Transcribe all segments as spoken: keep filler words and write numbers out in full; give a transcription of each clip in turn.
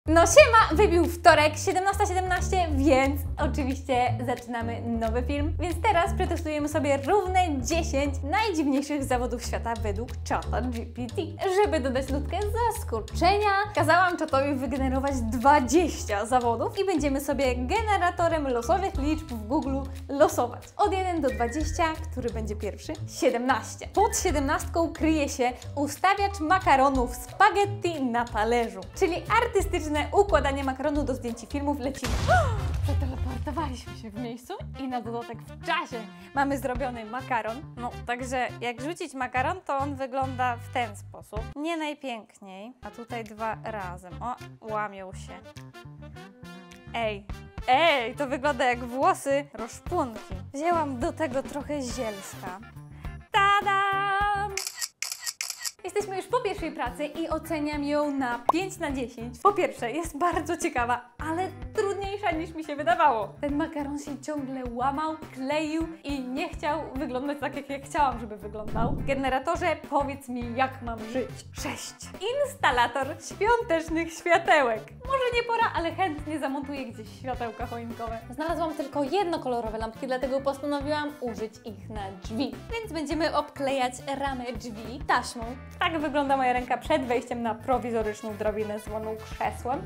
No siema, wybił wtorek, siedemnasta siedemnaście, więc oczywiście zaczynamy nowy film. Więc teraz przetestujemy sobie równe dziesięć najdziwniejszych zawodów świata według czata G P T. Żeby dodać nutkę zaskoczenia, kazałam czatowi wygenerować dwadzieścia zawodów i będziemy sobie generatorem losowych liczb w Google losować. Od jeden do dwudziestu, który będzie pierwszy? siedemnaście. Pod siedemnastką kryje się ustawiacz makaronów spaghetti na talerzu, czyli artystyczny układanie makaronu do zdjęć filmów. Lecimy. Przeteleportowaliśmy się w miejscu i na dodatek w czasie mamy zrobiony makaron. No, także jak rzucić makaron, to on wygląda w ten sposób. Nie najpiękniej, a tutaj dwa razem. O, łamią się. Ej, ej, to wygląda jak włosy roszpunki. Wzięłam do tego trochę zielska. Tadam! Jesteśmy już po pierwszej pracy i oceniam ją na pięć na dziesięć. Po pierwsze, jest bardzo ciekawa, ale trudniejsza niż mi się wydawało. Ten makaron się ciągle łamał, kleił i nie chciał wyglądać tak, jak ja chciałam, żeby wyglądał. Generatorze, powiedz mi, jak mam żyć. sześć. Instalator świątecznych światełek. Może nie pora, ale chętnie zamontuję gdzieś światełka choinkowe. Znalazłam tylko jednokolorowe lampki, dlatego postanowiłam użyć ich na drzwi. Więc będziemy obklejać ramę drzwi taśmą. Tak wygląda moja ręka przed wejściem na prowizoryczną drabinę zwaną krzesłem.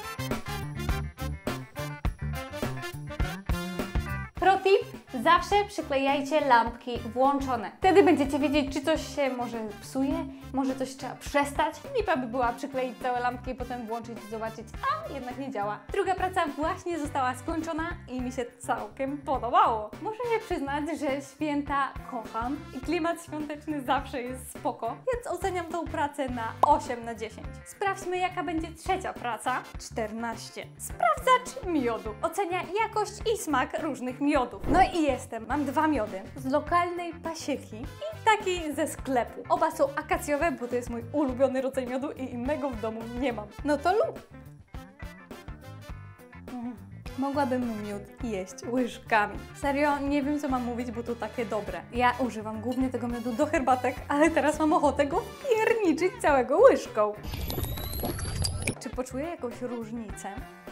Pro tip, zawsze przyklejajcie lampki włączone. Wtedy będziecie wiedzieć, czy coś się może psuje, może coś trzeba przestać. Lipa by była przykleić całe lampki i potem włączyć i zobaczyć, a jednak nie działa. Druga praca właśnie została skończona i mi się całkiem podobało. Muszę się przyznać, że święta kocham i klimat świąteczny zawsze jest spoko, więc oceniam tą pracę na osiem na dziesięć. Sprawdźmy, jaka będzie trzecia praca. czternaście. Sprawdzacz miodu. Ocenia jakość i smak różnych miodów. No i jestem. Mam dwa miody z lokalnej pasieki i taki ze sklepu. Oba są akacjowe, bo to jest mój ulubiony rodzaj miodu i innego w domu nie mam. No to lub. Mm. Mogłabym miód jeść łyżkami. Serio, nie wiem, co mam mówić, bo to takie dobre. Ja używam głównie tego miodu do herbatek, ale teraz mam ochotę go pierniczyć całego łyżką. Czy poczuję jakąś różnicę?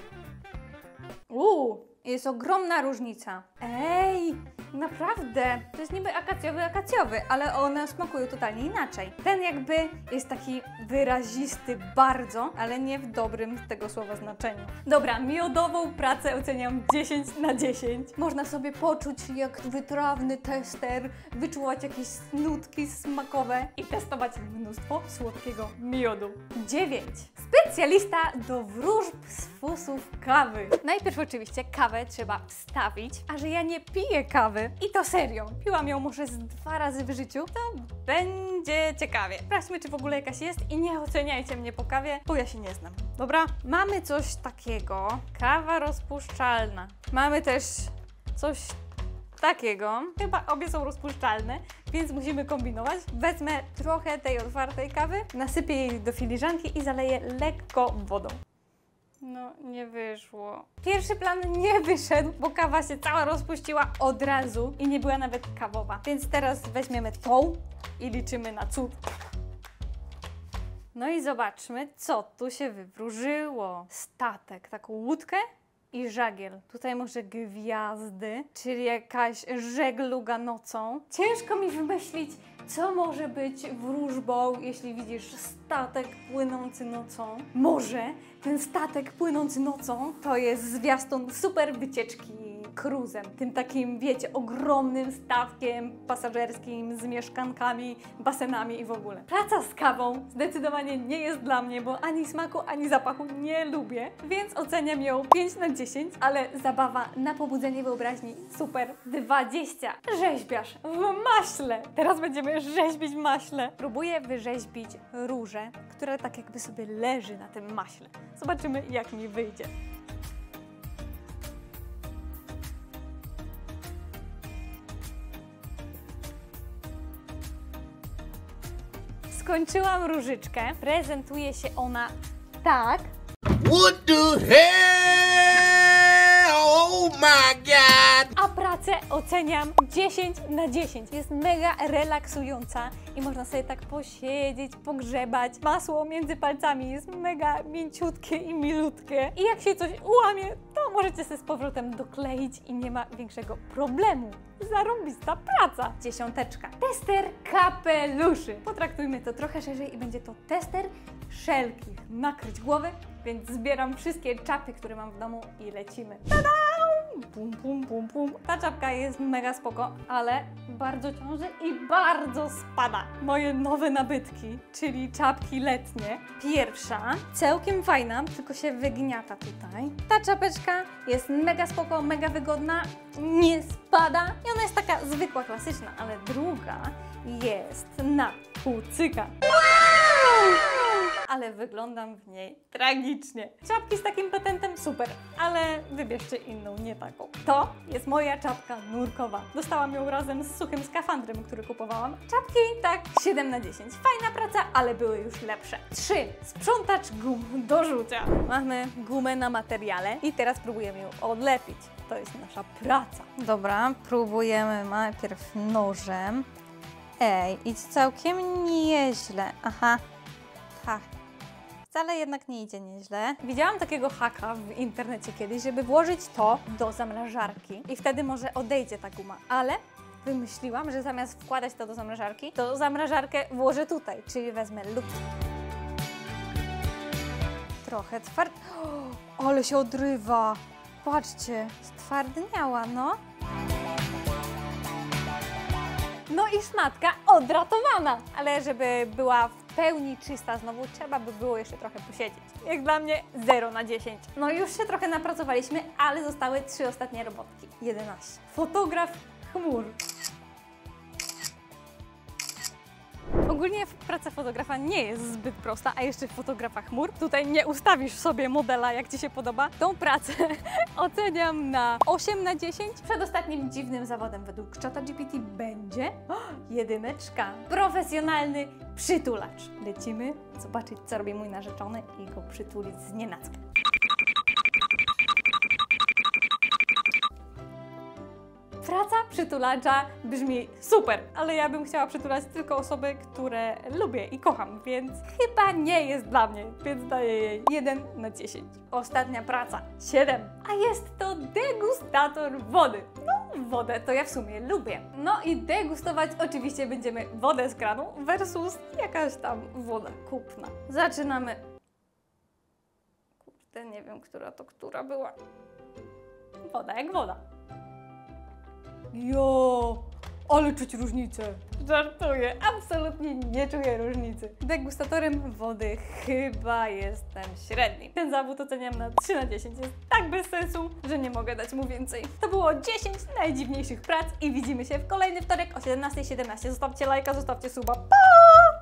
Uuu! Jest ogromna różnica. Ej, naprawdę. To jest niby akacjowy, akacjowy, ale one smakują totalnie inaczej. Ten jakby jest taki wyrazisty bardzo, ale nie w dobrym tego słowa znaczeniu. Dobra, miodową pracę oceniam dziesięć na dziesięć. Można sobie poczuć jak wytrawny tester, wyczuwać jakieś nutki smakowe i testować mnóstwo słodkiego miodu. dziewięć. Specjalista do wróżb z fusów kawy. Najpierw oczywiście kawę trzeba wstawić, a że ja nie piję kawy i to serio, piłam ją może z dwa razy w życiu, to będzie ciekawie. Sprawdźmy, czy w ogóle jakaś jest i nie oceniajcie mnie po kawie, bo ja się nie znam. Dobra? Mamy coś takiego. Kawa rozpuszczalna. Mamy też coś takiego. Chyba obie są rozpuszczalne, więc musimy kombinować. Wezmę trochę tej otwartej kawy, nasypię jej do filiżanki i zaleję lekko wodą. No, nie wyszło. Pierwszy plan nie wyszedł, bo kawa się cała rozpuściła od razu i nie była nawet kawowa. Więc teraz weźmiemy tą i liczymy na cud. No i zobaczmy, co tu się wywróżyło. Statek, taką łódkę i żagiel. Tutaj może gwiazdy, czyli jakaś żegluga nocą. Ciężko mi wymyślić, co może być wróżbą, jeśli widzisz statek płynący nocą. Może ten statek płynący nocą to jest zwiastun super wycieczki cruzem. Tym takim, wiecie, ogromnym statkiem pasażerskim z mieszkankami, basenami i w ogóle. Praca z kawą zdecydowanie nie jest dla mnie, bo ani smaku, ani zapachu nie lubię, więc oceniam ją pięć na dziesięć, ale zabawa na pobudzenie wyobraźni super. dwadzieścia. Rzeźbiarz w maśle. Teraz będziemy rzeźbić maśle. Próbuję wyrzeźbić różę, która tak jakby sobie leży na tym maśle. Zobaczymy, jak mi wyjdzie. Skończyłam różyczkę. Prezentuje się ona tak. What the hell? Oh my god! A pracę oceniam dziesięć na dziesięć. Jest mega relaksująca i można sobie tak posiedzieć, pogrzebać. Masło między palcami jest mega mięciutkie i milutkie. I jak się coś ułamie, to możecie sobie z powrotem dokleić i nie ma większego problemu. Zarąbista praca! Dziesiąteczka. Tester kapeluszy. Potraktujmy to trochę szerzej i będzie to tester wszelkich nakryć głowy, więc zbieram wszystkie czapy, które mam w domu i lecimy. Tada! Pum, pum, pum, pum. Ta czapka jest mega spoko, ale bardzo ciąży i bardzo spada. Moje nowe nabytki, czyli czapki letnie. Pierwsza, całkiem fajna, tylko się wygniata tutaj. Ta czapeczka jest mega spoko, mega wygodna, nie spada i ona jest taka zwykła, klasyczna, ale druga jest na kucyka. Ale wyglądam w niej tragicznie. Czapki z takim patentem super, ale wybierzcie inną, nie taką. To jest moja czapka nurkowa. Dostałam ją razem z suchym skafandrem, który kupowałam. Czapki tak siedem na dziesięć. Fajna praca, ale były już lepsze. trzy. Sprzątacz gum do rzucia. Mamy gumę na materiale i teraz próbujemy ją odlepić. To jest nasza praca. Dobra, próbujemy najpierw nożem. Ej, idź całkiem nieźle. Aha. Ha. Wcale jednak nie idzie nieźle. Widziałam takiego haka w internecie kiedyś, żeby włożyć to do zamrażarki i wtedy może odejdzie ta guma, ale wymyśliłam, że zamiast wkładać to do zamrażarki, to zamrażarkę włożę tutaj, czyli wezmę lód. Trochę tward... O, ale się odrywa! Patrzcie, stwardniała, no. No i szmatka odratowana, ale żeby była w pełni czysta znowu, trzeba by było jeszcze trochę posiedzieć. Jak dla mnie zero na dziesięć. No już się trochę napracowaliśmy, ale zostały trzy ostatnie robotki. jedenaście. Fotograf chmur. Ogólnie praca fotografa nie jest zbyt prosta, a jeszcze fotografa chmur. Tutaj nie ustawisz sobie modela, jak Ci się podoba. Tą pracę oceniam na osiem na dziesięć. Przedostatnim dziwnym zawodem według ChatGPT będzie o, jedyneczka. Profesjonalny przytulacz. Lecimy zobaczyć, co robi mój narzeczony i go przytulić z nienacka. Praca przytulacza brzmi super, ale ja bym chciała przytulać tylko osoby, które lubię i kocham, więc chyba nie jest dla mnie, więc daję jej jeden na dziesięć. Ostatnia praca, siedem. A jest to degustator wody. No, wodę to ja w sumie lubię. No i degustować oczywiście będziemy wodę z kranu versus jakaś tam woda kupna. Zaczynamy. Kurde, nie wiem, która to która była. Woda jak woda. Jo, ale czuć różnicę. Żartuję, absolutnie nie czuję różnicy. Degustatorem wody chyba jestem średni. Ten zawód oceniam na trzy na dziesięć. Jest tak bez sensu, że nie mogę dać mu więcej. To było dziesięć najdziwniejszych prac i widzimy się w kolejny wtorek o siedemnastej siedemnaście. Zostawcie lajka, zostawcie suba. Pa!